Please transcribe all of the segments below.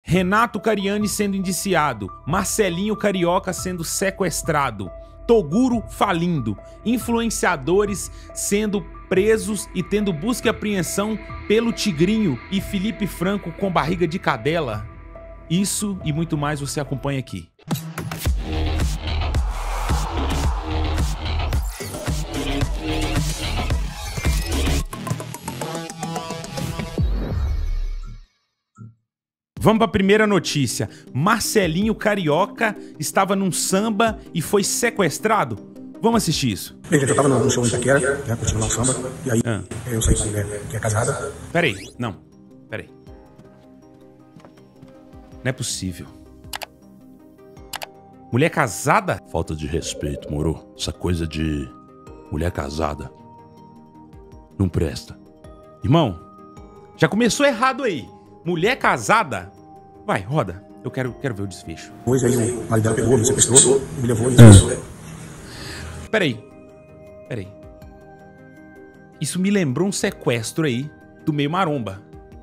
Renato Cariani sendo indiciado, Marcelinho Carioca sendo sequestrado, Toguro falindo, influenciadores sendo presos e tendo busca e apreensão pelo Tigrinho e Felipe Franco com barriga de cadela. Isso e muito mais você acompanha aqui. Vamos para a primeira notícia. Marcelinho Carioca estava num samba e foi sequestrado? Vamos assistir isso. Bem, gente, eu tava num show em Itaquera, né, curtindo lá o samba, e aí eu saí com uma mulher que é casada. Peraí, não. Peraí. Não é possível. Mulher casada? Falta de respeito, moro? Essa coisa de mulher casada não presta. Irmão, já começou errado aí. Mulher casada? Vai, roda. Eu quero ver o desfecho. Depois aí o marido dela pegou, me sequestrou, me levou e sequestrou. Peraí. Isso me lembrou um sequestro aí do meio maromba.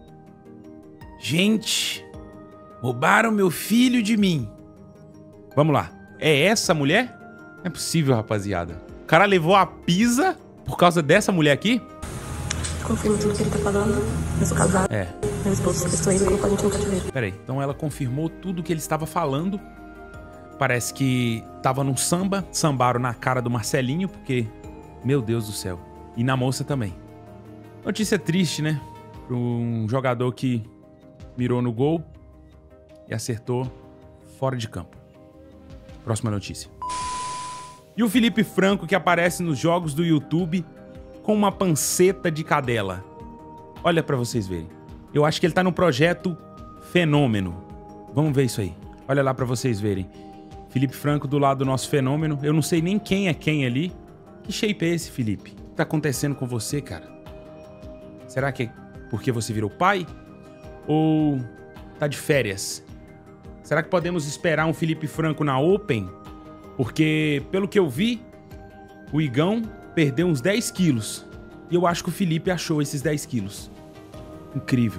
Gente, roubaram meu filho de mim. Vamos lá. É essa mulher? Não é possível, rapaziada. O cara levou a pisa por causa dessa mulher aqui? Confirmo tudo que ele tá falando. Eu sou casada. É. Meu esposo sequestrou ele e colocou a gente no cativeiro. Peraí, então ela confirmou tudo que ele estava falando. Parece que tava num samba, sambaram na cara do Marcelinho, porque, meu Deus do céu. E na moça também. Notícia triste, né? Para um jogador que mirou no gol e acertou fora de campo. Próxima notícia. E o Felipe Franco que aparece nos jogos do YouTube com uma panceta de cadela. Olha pra vocês verem. Eu acho que ele tá no projeto Fenômeno. Vamos ver isso aí. Olha lá pra vocês verem. Felipe Franco do lado do nosso Fenômeno. Eu não sei nem quem é quem ali. Que shape é esse, Felipe? O que tá acontecendo com você, cara? Será que é porque você virou pai? Ou tá de férias? Será que podemos esperar um Felipe Franco na Open? Porque, pelo que eu vi, o Igão perdeu uns 10 quilos. E eu acho que o Felipe achou esses 10 quilos. Incrível.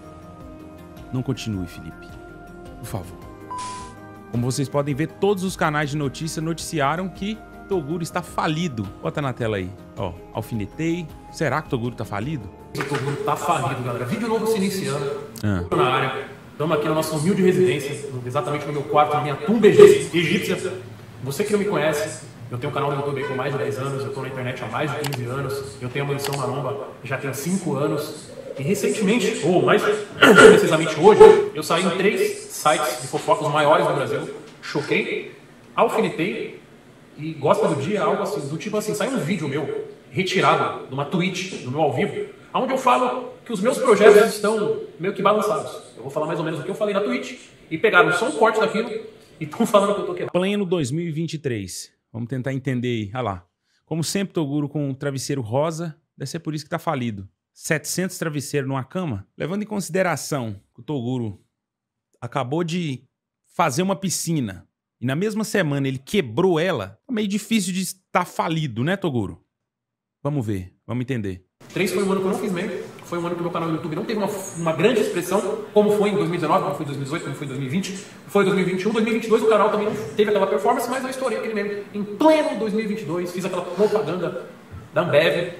Não continue, Felipe. Por favor. Como vocês podem ver, todos os canais de notícia noticiaram que Toguro está falido. Bota na tela aí. Ó, alfinetei. Será que Toguro tá falido? O Toguro tá falido, galera. Vídeo novo se iniciando. Tô na área. Estamos aqui na nossa humilde residência. Exatamente no meu quarto, na minha tumba egípcia. Você que não me conhece, eu tenho um canal no YouTube aí com mais de 10 anos. Eu tô na internet há mais de 15 anos. Eu tenho a mansão maromba já tem 5 anos. E recentemente, ou mais precisamente hoje, eu saí em 3 sites de fofocas maiores do Brasil. Choquei, alfinetei e gosta do dia, algo assim, do tipo assim, sai um vídeo meu retirado de uma Twitch, do meu ao vivo, onde eu falo que os meus projetos estão meio que balançados. Eu vou falar mais ou menos o que eu falei na Twitch e pegaram só um corte daquilo e estão falando que eu tô quebrado. Pleno 2023. Vamos tentar entender aí. Olha lá. Como sempre, Toguro com um travesseiro rosa. Deve ser por isso que tá falido. 700 travesseiros numa cama. Levando em consideração que o Toguro acabou de fazer uma piscina e na mesma semana ele quebrou ela, é meio difícil de estar falido, né, Toguro? Vamos ver, vamos entender. 3 foi um ano que eu não fiz meme, foi um ano que o meu canal no YouTube não teve uma grande expressão, como foi em 2019, como foi em 2018, como foi em 2020, foi em 2021, 2022 o canal também não teve aquela performance, mas eu estourei aquele meme em pleno 2022, fiz aquela propaganda da Ambev.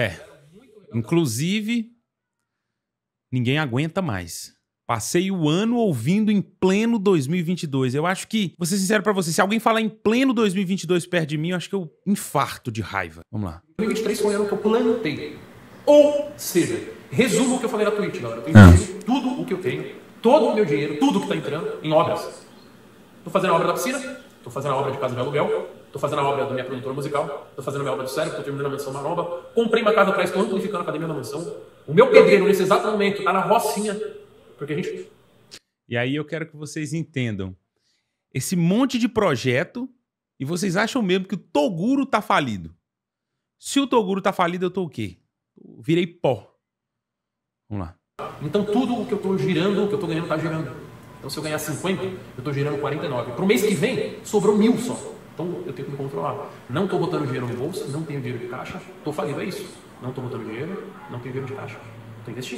Inclusive, ninguém aguenta mais. Passei o ano ouvindo em pleno 2022. Eu acho que, vou ser sincero pra você, se alguém falar em pleno 2022 perto de mim, eu acho que eu infarto de raiva. Vamos lá. 2023 foi o ano que eu plantei. Ou seja, resumo o que eu falei na Twitch, galera. Eu investi tudo o que eu tenho, todo o meu dinheiro, tudo que tá entrando em obras. Tô fazendo a obra da piscina, tô fazendo a obra de casa de aluguel, tô fazendo a obra da minha produtora musical, tô fazendo a minha obra do cérebro, tô terminando a mansão maromba, comprei uma casa atrás, tô amplificando a academia da mansão. O meu pedreiro, nesse exato momento, tá na rocinha. Porque a gente... E aí eu quero que vocês entendam esse monte de projeto e vocês acham mesmo que o Toguro tá falido. Se o Toguro tá falido, eu tô o quê? Eu virei pó. Vamos lá. Então tudo o que eu tô girando, o que eu tô ganhando, tá girando. Então se eu ganhar 50, eu tô girando 49. Pro mês que vem, sobrou 1000 só. Então eu tenho que me controlar. Não tô botando dinheiro no bolso, não tenho dinheiro de caixa, tô falido, é isso. Não tô botando dinheiro, não tenho dinheiro de caixa. Tô investindo.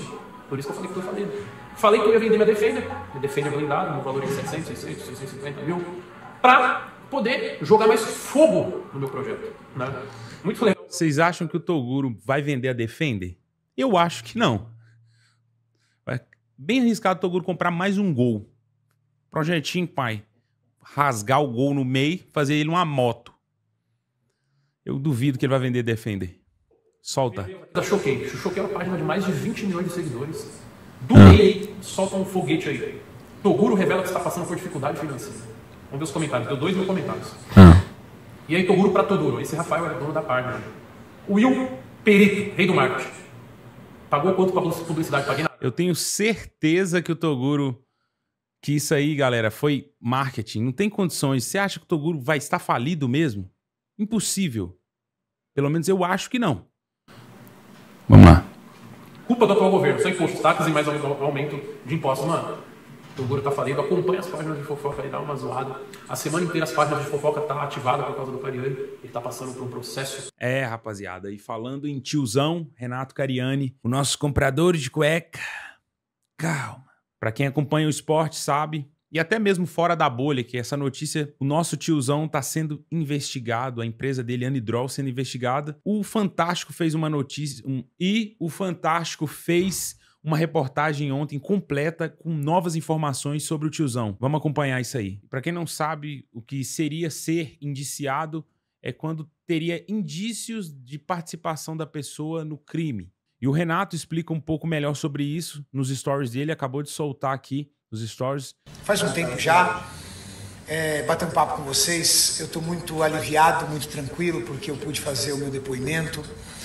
Por isso que eu falei que eu falei. Falei que eu ia vender minha Defender blindado, no valor de 700, 600, 650 mil, para poder jogar mais fogo no meu projeto, né? Muito legal. Vocês acham que o Toguro vai vender a Defender? Eu acho que não. É bem arriscado o Toguro comprar mais um Gol. Projetinho, pai. Rasgar o Gol no meio, fazer ele uma moto. Eu duvido que ele vai vender Defender. Solta. Da Choquei. Choquei é uma página de mais de 20 milhões de seguidores. Do meio, solta um foguete aí. Toguro revela que está passando por dificuldade financeira. Vamos ver os comentários. Deu 2 mil comentários. E aí, Toguro pra Toguro. Esse Rafael é dono da página. Will Perito, rei do marketing. Pagou quanto pra publicidade? Paguei nada. Eu tenho certeza que o Toguro... Que isso aí, galera, foi marketing. Não tem condições. Você acha que o Toguro vai estar falido mesmo? Impossível. Pelo menos eu acho que não. Vamos lá. Culpa do atual governo. Só impostos, taxas e mais aumento de impostos. Mano, o Toguro tá falido. Acompanha as páginas de fofoca aí, dá uma zoada. A semana inteira as páginas de fofoca tá ativada por causa do Cariani. Ele tá passando por um processo. É, rapaziada. E falando em tiozão, Renato Cariani, o nosso comprador de cueca. Calma. Pra quem acompanha o esporte sabe, e até mesmo fora da bolha, que essa notícia, o nosso tiozão tá sendo investigado, a empresa dele, Anidrol, sendo investigada. O Fantástico fez uma notícia, o Fantástico fez uma reportagem ontem completa com novas informações sobre o tiozão. Vamos acompanhar isso aí. Pra quem não sabe, o que seria ser indiciado é quando teria indícios de participação da pessoa no crime. E o Renato explica um pouco melhor sobre isso nos stories dele, acabou de soltar aqui os stories. Faz um tempo já, bater um papo com vocês, eu estou muito aliviado, muito tranquilo, porque eu pude fazer o meu depoimento.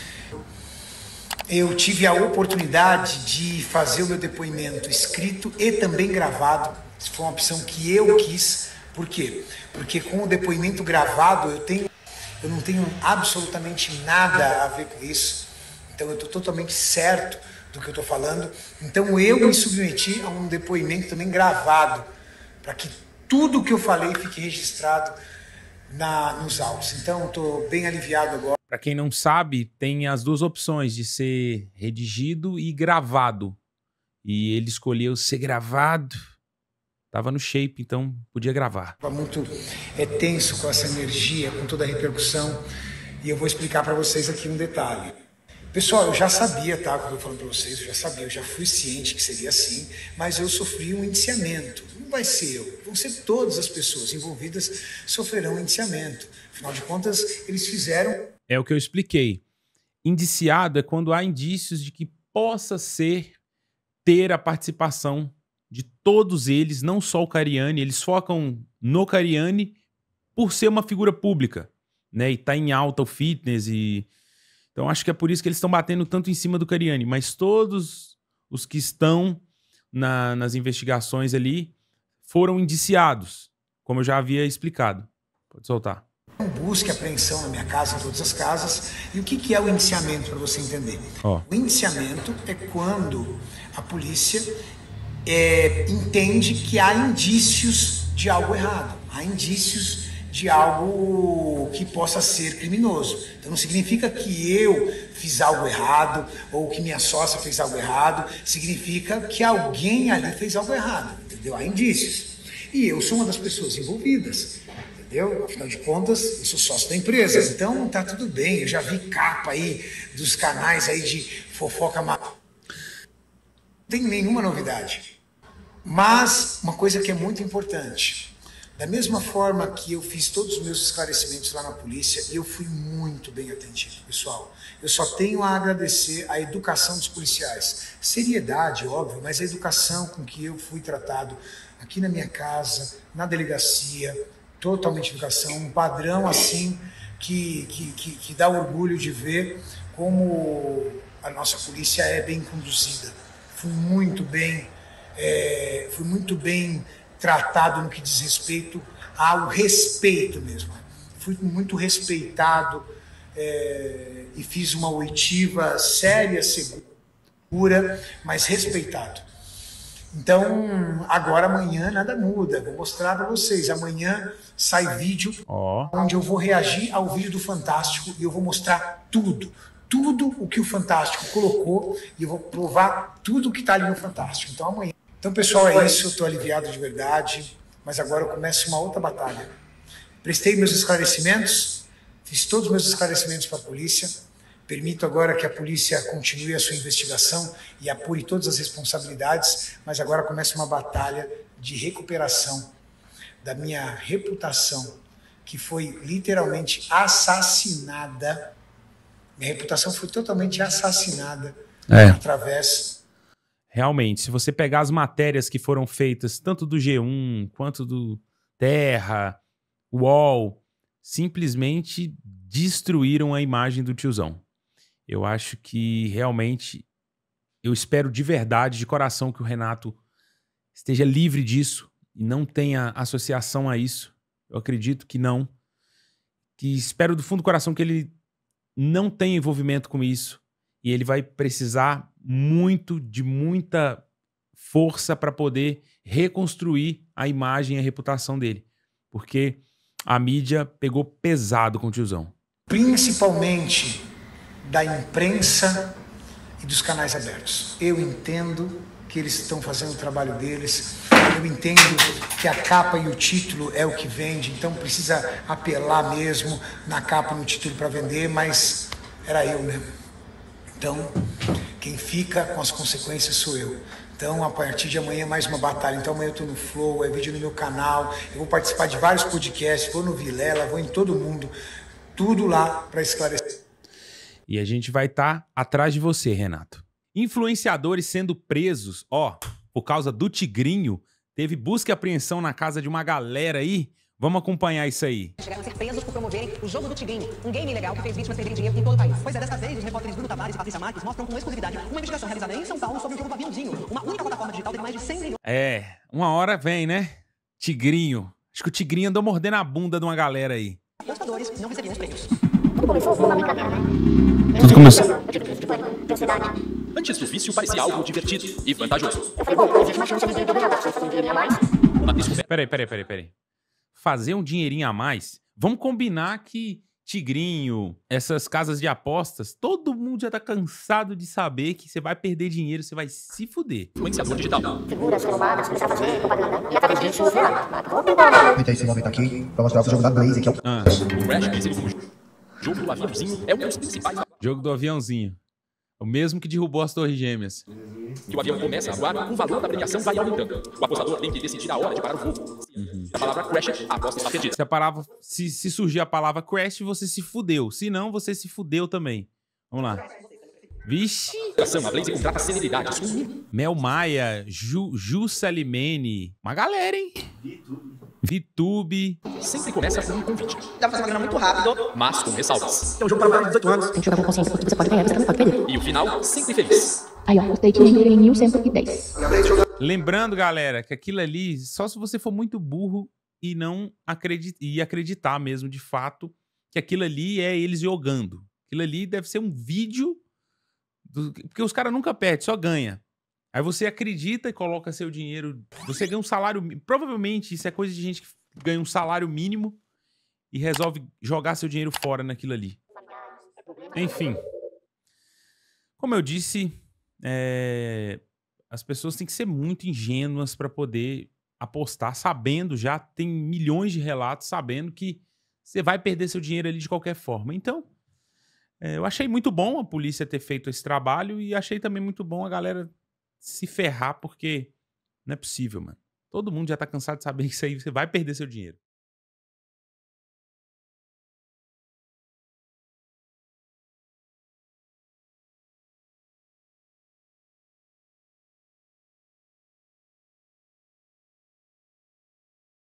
Eu tive a oportunidade de fazer o meu depoimento escrito e também gravado. Isso foi uma opção que eu quis. Por quê? Porque com o depoimento gravado eu não tenho absolutamente nada a ver com isso. Então eu estou totalmente certo do que eu estou falando. Então eu me submeti a um depoimento também gravado, para que tudo que eu falei fique registrado nos autos. Então estou bem aliviado agora. Para quem não sabe, tem as duas opções de ser redigido e gravado. E ele escolheu ser gravado. Tava no shape, então podia gravar. Estava muito tenso com essa energia, com toda a repercussão. E eu vou explicar para vocês aqui um detalhe. Pessoal, eu já sabia, tá? Quando eu falando para vocês, eu já sabia, eu já fui ciente que seria assim, mas eu sofri um indiciamento. Não vai ser eu, vão ser todas as pessoas envolvidas sofrerão um indiciamento. Afinal de contas, eles fizeram... É o que eu expliquei. Indiciado é quando há indícios de que possa ter a participação de todos eles, não só o Cariani. Eles focam no Cariani por ser uma figura pública, né? E tá em alta o fitness e... Então acho que é por isso que eles estão batendo tanto em cima do Cariani. Mas todos os que estão nas investigações ali foram indiciados, como eu já havia explicado. Pode soltar. Busca e apreensão na minha casa, em todas as casas. E o que é o indiciamento, para você entender? O indiciamento é quando a polícia entende que há indícios de algo errado. Há indícios de algo que possa ser criminoso. Então não significa que eu fiz algo errado ou que minha sócia fez algo errado, significa que alguém ali fez algo errado, entendeu? Há indícios. E eu sou uma das pessoas envolvidas, entendeu? Afinal de contas, eu sou sócio da empresa, então tá tudo bem. Eu já vi capa aí dos canais aí de fofoca. Não tem nenhuma novidade. Mas uma coisa que é muito importante, da mesma forma que eu fiz todos os meus esclarecimentos lá na polícia, eu fui muito bem atendido, pessoal. Eu só tenho a agradecer a educação dos policiais. Seriedade, óbvio, mas a educação com que eu fui tratado aqui na minha casa, na delegacia, totalmente educação, um padrão assim que dá orgulho de ver como a nossa polícia é bem conduzida. Fui muito bem tratado no que diz respeito ao respeito mesmo. Fui muito respeitado e fiz uma oitiva séria, segura, mas respeitado. Então, agora amanhã nada muda. Vou mostrar para vocês. Amanhã sai vídeo onde eu vou reagir ao vídeo do Fantástico e eu vou mostrar tudo tudo o que o Fantástico colocou e eu vou provar tudo o que está ali no Fantástico. Então amanhã. Então, pessoal, é isso. Estou aliviado de verdade, mas agora eu começo uma outra batalha. Prestei meus esclarecimentos, fiz todos os meus esclarecimentos para a polícia. Permito agora que a polícia continue a sua investigação e apure todas as responsabilidades, mas agora começa uma batalha de recuperação da minha reputação, que foi literalmente assassinada. Minha reputação foi totalmente assassinada através... Realmente, se você pegar as matérias que foram feitas, tanto do G1 quanto do Terra, UOL, simplesmente destruíram a imagem do tiozão. Eu acho que realmente, eu espero de verdade, de coração, que o Renato esteja livre disso e não tenha associação a isso. Eu acredito que não. Que espero do fundo do coração que ele não tenha envolvimento com isso. E ele vai precisar de muita força para poder reconstruir a imagem e a reputação dele. Porque a mídia pegou pesado com o tiozão. Principalmente da imprensa e dos canais abertos. Eu entendo que eles estão fazendo o trabalho deles, eu entendo que a capa e o título é o que vende, então precisa apelar mesmo na capa e no título para vender, mas era eu, né? Então, quem fica com as consequências sou eu. Então, a partir de amanhã, mais uma batalha. Então, amanhã eu estou no Flow, é vídeo no meu canal, eu vou participar de vários podcasts, vou no Vilela, vou em todo mundo, tudo lá para esclarecer. E a gente vai estar atrás de você, Renato. Influenciadores sendo presos, por causa do Tigrinho, teve busca e apreensão na casa de uma galera aí. Vamos acompanhar isso aí. Chegaram a ser presos por promoverem o jogo do Tigrinho, um game ilegal que fez vítimas perderem dinheiro em todo o país. Pois é, desta vez, os repórteres Bruno Tavares e Patrícia Marques mostram com exclusividade uma investigação realizada em São Paulo sobre o jogo do Aviãozinho, uma única plataforma digital de mais de 100 milhões. Uma hora vem, né? Tigrinho. Acho que o Tigrinho andou mordendo a bunda de uma galera aí. Apostadores não recebiam os prêmios. Tudo começou com uma brincadeira, né? Tudo começou. Eu tive crise de pânico, de ansiedade. Antes do vício, parecia algo divertido e vantajoso. Eu falei, bom, existe uma chance de eu ganhar, fazer um dinheirinho a mais. Peraí. Fazer um dinheirinho a mais? Vamos combinar que Tigrinho, essas casas de apostas, todo mundo já tá cansado de saber que você vai perder dinheiro, você vai se fuder. Influenciador digital. Figuras renomadas, começar a fazer propaganda e através disso você vou tentar. Então esse momento aqui pra mostrar o jogo da Blaze, que é o... O Crash, conhecido como jogo do aviãozinho, é um dos principais... Jogo do aviãozinho. O mesmo que derrubou as Torres Gêmeas. Que o avião começa a voar, o valor da premiação vai aumentando. O apostador tem que decidir a hora de parar o voo. A palavra crash, a aposta está perdida. Se surgir a palavra crash, você se fudeu. Se não, você se fudeu também. Vamos lá. Vixe. A Blaze contrata celebridades. Mel Maia, Ju Salimene. Uma galera, hein? VTube. Sempre começa com um convite. Dá pra fazer uma grana muito rápido, Mas com ressalvas. é um jogo para mais de 18 anos. Tem que jogar com consciência, porque você pode ganhar, você também pode perder. E o final, sempre feliz. Aí, ó, gostei que em 1110. Lembrando, galera, que aquilo ali, só se você for muito burro e não acreditar mesmo, de fato, que aquilo ali é eles jogando. Aquilo ali deve ser um vídeo, porque os caras nunca perdem, só ganha. Aí você acredita e coloca seu dinheiro, você ganha um salário, provavelmente isso é coisa de gente que ganha um salário mínimo e resolve jogar seu dinheiro fora naquilo ali. Enfim. Como eu disse, as pessoas têm que ser muito ingênuas para poder apostar, sabendo, já tem milhões de relatos, sabendo que você vai perder seu dinheiro ali de qualquer forma. Então, eu achei muito bom a polícia ter feito esse trabalho e achei também muito bom a galera se ferrar, porque não é possível, mano. Todo mundo já tá cansado de saber que isso aí você vai perder seu dinheiro.